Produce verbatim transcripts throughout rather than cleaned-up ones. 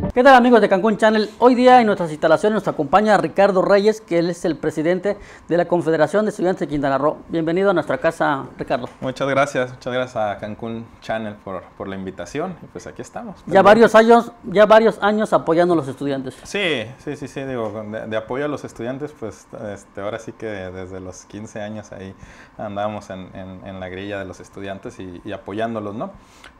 ¿Qué tal, amigos de Cancún Channel? Hoy día en nuestras instalaciones nos acompaña Ricardo Reyes, que él es el presidente de la Confederación de Estudiantes de Quintana Roo. Bienvenido a nuestra casa, Ricardo. Muchas gracias, muchas gracias a Cancún Channel por, por la invitación y pues aquí estamos. Ya varios años, ya varios años apoyando a los estudiantes. Sí, sí, sí, sí, digo, de, de apoyo a los estudiantes, pues este, ahora sí que desde los quince años ahí andábamos en, en, en la grilla de los estudiantes y, y apoyándolos, ¿no?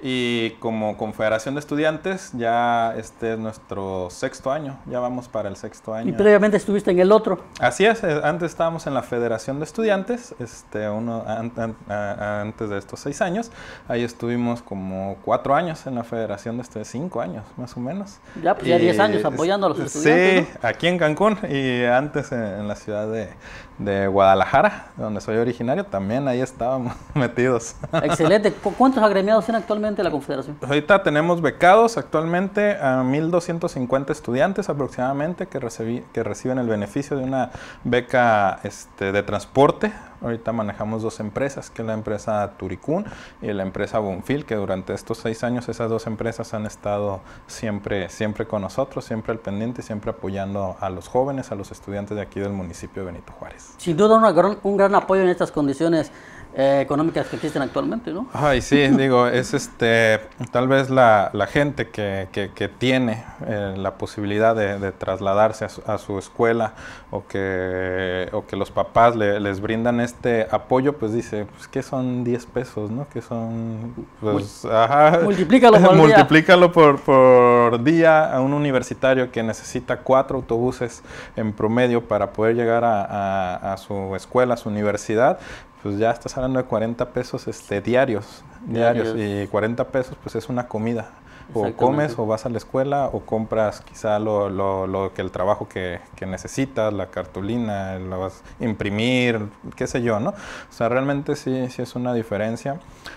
Y como Confederación de Estudiantes ya este es nuestro sexto año, ya vamos para el sexto año. Y previamente estuviste en el otro. Así es, antes estábamos en la Federación de Estudiantes, este, uno, an, an, a, antes de estos seis años, ahí estuvimos como cuatro años en la Federación de Estudiantes, cinco años más o menos. Ya, pues ya diez años apoyando a los estudiantes. Sí, ¿no? Aquí en Cancún y antes en, en la ciudad de, de Guadalajara, donde soy originario, también ahí estábamos metidos. Excelente. ¿Cuántos agremiados tiene actualmente la Confederación? Ahorita tenemos becados actualmente a mil doscientos cincuenta estudiantes aproximadamente que, recibí, que reciben el beneficio de una beca este, de transporte. Ahorita manejamos dos empresas, que es la empresa Turicún y la empresa Bonfil, que durante estos seis años esas dos empresas han estado siempre, siempre con nosotros, siempre al pendiente, siempre apoyando a los jóvenes, a los estudiantes de aquí del municipio de Benito Juárez. Sin duda una gran, un gran apoyo en estas condiciones Eh, económicas que existen actualmente, ¿no? Ay, sí, digo, es este, tal vez la, la gente que, que, que tiene eh, la posibilidad de, de trasladarse a su, a su escuela o que, o que los papás le, les brindan este apoyo, pues dice, pues que son diez pesos, ¿no? Que son, pues, Mul ajá. Multiplícalo por Multiplícalo día. Por, por día a un universitario que necesita cuatro autobuses en promedio para poder llegar a, a, a su escuela, a su universidad. Pues ya estás hablando de cuarenta pesos este, diarios, diarios, diarios, y cuarenta pesos pues es una comida. O comes o vas a la escuela o compras quizá lo, lo, lo que el trabajo que, que necesitas, la cartulina, lo vas a imprimir, qué sé yo, ¿no? O sea, realmente sí, sí es una diferencia.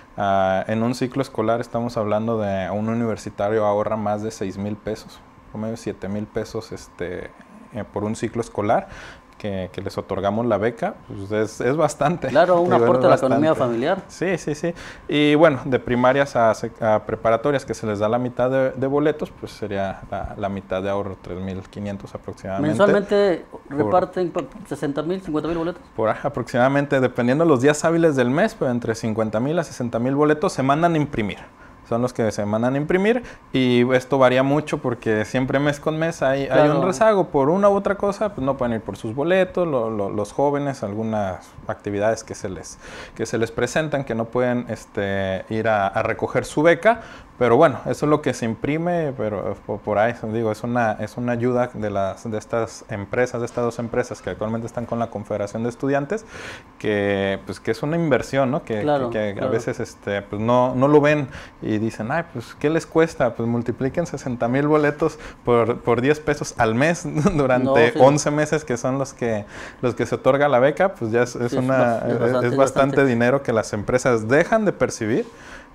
Uh, en un ciclo escolar estamos hablando de un universitario ahorra más de seis mil pesos, promedio siete mil pesos este, eh, por un ciclo escolar. Que, que les otorgamos la beca, pues es, es bastante. Claro, un Digo, aporte a la economía familiar. Sí, sí, sí. Y bueno, de primarias a, a preparatorias que se les da la mitad de, de boletos, pues sería la, la mitad de ahorro, tres mil quinientos aproximadamente. ¿Mensualmente por, reparten sesenta mil, cincuenta mil boletos? Por aproximadamente, dependiendo de los días hábiles del mes, pues entre cincuenta mil a sesenta mil boletos se mandan a imprimir. Son los que se mandan a imprimir y esto varía mucho porque siempre mes con mes hay, claro. hay un rezago por una u otra cosa, pues no pueden ir por sus boletos, lo, lo, los jóvenes, algunas actividades que se les, que se les presentan que no pueden este, ir a, a recoger su beca, pero bueno, eso es lo que se imprime, pero por, por ahí digo, es una, es una ayuda de, las, de estas empresas, de estas dos empresas que actualmente están con la Confederación de Estudiantes, que, pues, que es una inversión, ¿no? Que, claro, que, que claro. a veces este, pues no, no lo ven y dicen, ay, pues, ¿qué les cuesta? Pues multipliquen sesenta mil boletos por, por diez pesos al mes durante no, sí. once meses, que son los que, los que se otorga la beca, pues ya es, es, sí, una, es, bastante, es, bastante, es bastante dinero que las empresas dejan de percibir.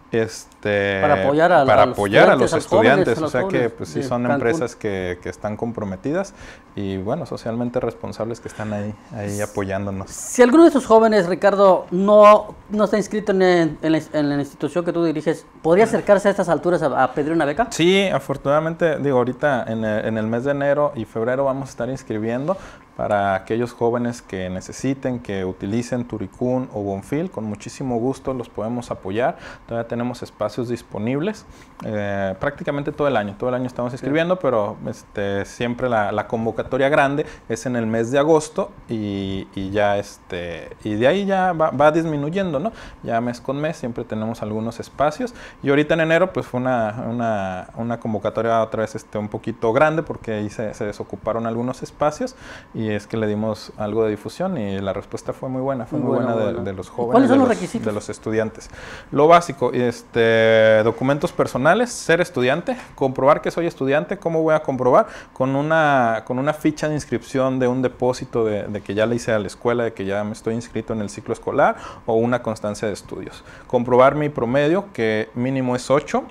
Este, para apoyar a, para a los apoyar estudiantes, a los estudiantes, jóvenes, o sea jóvenes, que pues sí, sí son Cancún. Empresas que, que están comprometidas y bueno, socialmente responsables que están ahí, ahí apoyándonos. Si alguno de esos jóvenes, Ricardo, no, no está inscrito en, en, en, la, en la institución que tú diriges, ¿podría acercarse a estas alturas a, a pedir una beca? Sí, afortunadamente, digo, ahorita en el, en el mes de enero y febrero vamos a estar inscribiendo para aquellos jóvenes que necesiten, que utilicen Turicún o Bonfil, con muchísimo gusto los podemos apoyar. Todavía tenemos espacios disponibles eh, prácticamente todo el año. Todo el año estamos escribiendo, sí. pero este, siempre la, la convocatoria grande es en el mes de agosto y, y ya este y de ahí ya va, va disminuyendo, ¿no? Ya mes con mes siempre tenemos algunos espacios y ahorita en enero pues fue una, una, una convocatoria otra vez este, un poquito grande porque ahí se, se desocuparon algunos espacios y es que le dimos algo de difusión y la respuesta fue muy buena, fue muy, muy buena, buena, de, buena de los jóvenes. ¿Cuáles son de los, los requisitos? De los estudiantes. Lo básico, este, documentos personales, ser estudiante, comprobar que soy estudiante. ¿Cómo voy a comprobar? Con una, con una ficha de inscripción de un depósito de, de que ya le hice a la escuela, de que ya me estoy inscrito en el ciclo escolar o una constancia de estudios. Comprobar mi promedio, que mínimo es ocho.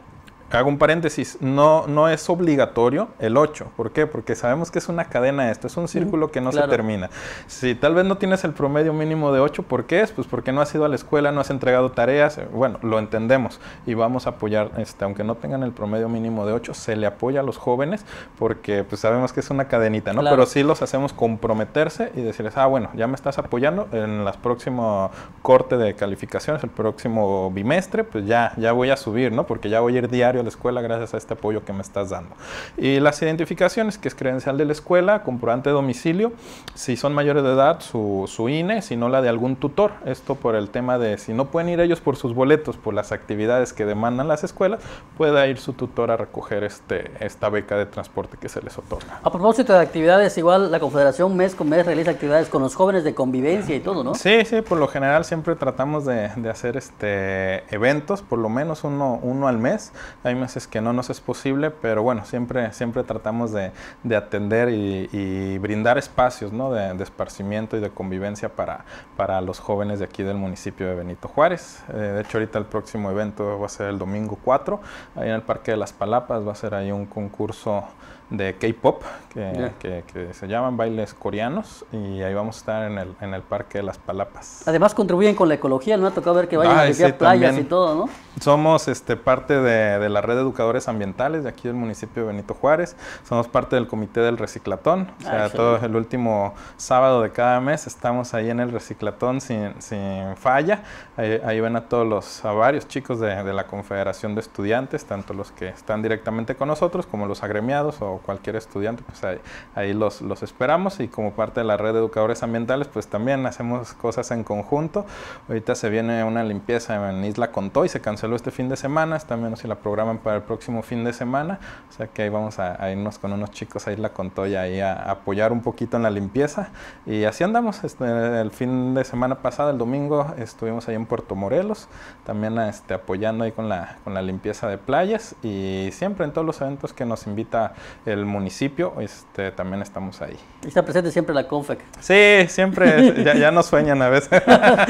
hago un paréntesis, no, no es obligatorio el ocho. ¿Por qué? Porque sabemos que es una cadena esto, es un círculo que no claro. se termina. Si tal vez no tienes el promedio mínimo de ocho, ¿por qué es? Pues porque no has ido a la escuela, no has entregado tareas, bueno, lo entendemos y vamos a apoyar, este, aunque no tengan el promedio mínimo de ocho, se le apoya a los jóvenes porque pues sabemos que es una cadenita, ¿no? Claro. Pero sí los hacemos comprometerse y decirles, ah, bueno, ya me estás apoyando en las próximos corte de calificaciones, el próximo bimestre, pues ya, ya voy a subir, ¿no? Porque ya voy a ir diario a la escuela gracias a este apoyo que me estás dando. Y las identificaciones, que es credencial de la escuela, comprobante de domicilio, si son mayores de edad, su, su I N E, si no la de algún tutor. Esto por el tema de si no pueden ir ellos por sus boletos, por las actividades que demandan las escuelas, pueda ir su tutor a recoger este, esta beca de transporte que se les otorga. A propósito de actividades, igual la Confederación mes con mes realiza actividades con los jóvenes de convivencia y todo, ¿no? Sí, sí, por lo general siempre tratamos de, de hacer este eventos, por lo menos uno, uno al mes. Hay meses que no nos es posible, pero bueno, siempre, siempre tratamos de, de atender y, y brindar espacios, ¿no? de, de esparcimiento y de convivencia para, para los jóvenes de aquí del municipio de Benito Juárez. Eh, de hecho, ahorita el próximo evento va a ser el domingo cuatro, ahí en el Parque de las Palapas va a ser ahí un concurso de K-pop que, yeah. que, que se llaman bailes coreanos y ahí vamos a estar en el, en el Parque de las Palapas. Además contribuyen con la ecología, ¿no? Ha tocado ver que vayan Ay, a limpiar sí, playas también. Y todo, ¿no? Somos este, parte de, de la red de educadores ambientales de aquí del municipio de Benito Juárez, somos parte del comité del reciclatón, o sea, Ay, todo el último sábado de cada mes estamos ahí en el reciclatón sin, sin falla, ahí, ahí ven a todos los, a varios chicos de, de la Confederación de Estudiantes, tanto los que están directamente con nosotros como los agremiados o cualquier estudiante, pues ahí, ahí los, los esperamos y como parte de la red de educadores ambientales, pues también hacemos cosas en conjunto. Ahorita se viene una limpieza en Isla Contoy, se canceló este fin de semana, también si la programan para el próximo fin de semana, o sea que ahí vamos a, a irnos con unos chicos a Isla Contoy ahí a, a apoyar un poquito en la limpieza y así andamos. Este, el fin de semana pasado, el domingo, estuvimos ahí en Puerto Morelos, también este, apoyando ahí con la, con la limpieza de playas y siempre en todos los eventos que nos invita el municipio, este, también estamos ahí. Está presente siempre la Confec. Sí, siempre, ya, ya nos sueñan a veces.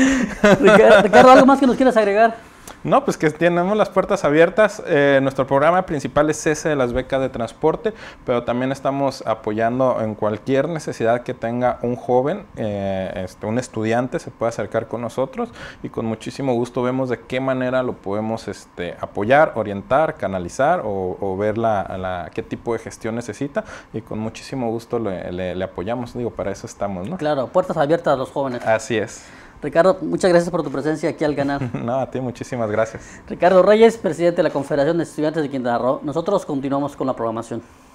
Ricardo, ¿algo más que nos quieras agregar? No, pues que tenemos las puertas abiertas. Eh, nuestro programa principal es ese de las becas de transporte, pero también estamos apoyando en cualquier necesidad que tenga un joven, eh, este, un estudiante, se puede acercar con nosotros y con muchísimo gusto vemos de qué manera lo podemos este, apoyar, orientar, canalizar o, o ver la, la, qué tipo de gestión necesita y con muchísimo gusto le, le, le apoyamos. Digo, para eso estamos, ¿no? Claro, puertas abiertas a los jóvenes. Así es. Ricardo, muchas gracias por tu presencia aquí al canal. No, a ti muchísimas gracias. Ricardo Reyes, presidente de la Confederación de Estudiantes de Quintana Roo. Nosotros continuamos con la programación.